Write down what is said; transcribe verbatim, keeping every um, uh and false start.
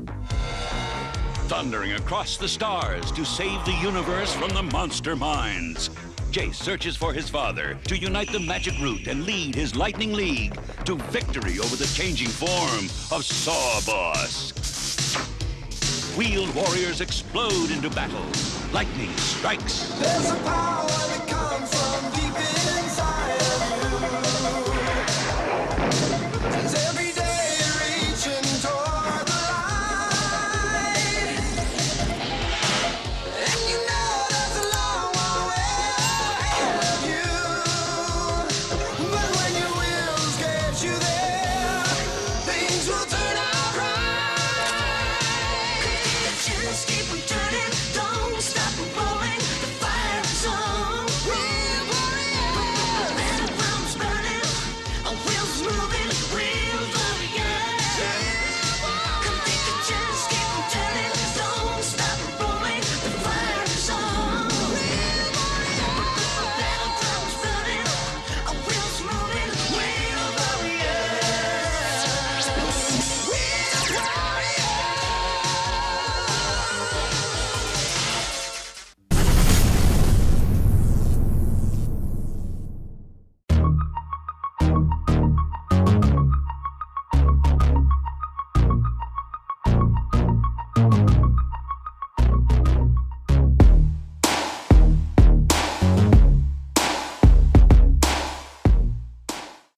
Thundering across the stars to save the universe from the monster minds. Jayce searches for his father to unite the magic root and lead his Lightning League to victory over the changing form of Sawboss. Wheeled warriors explode into battle. Lightning strikes. There's a power that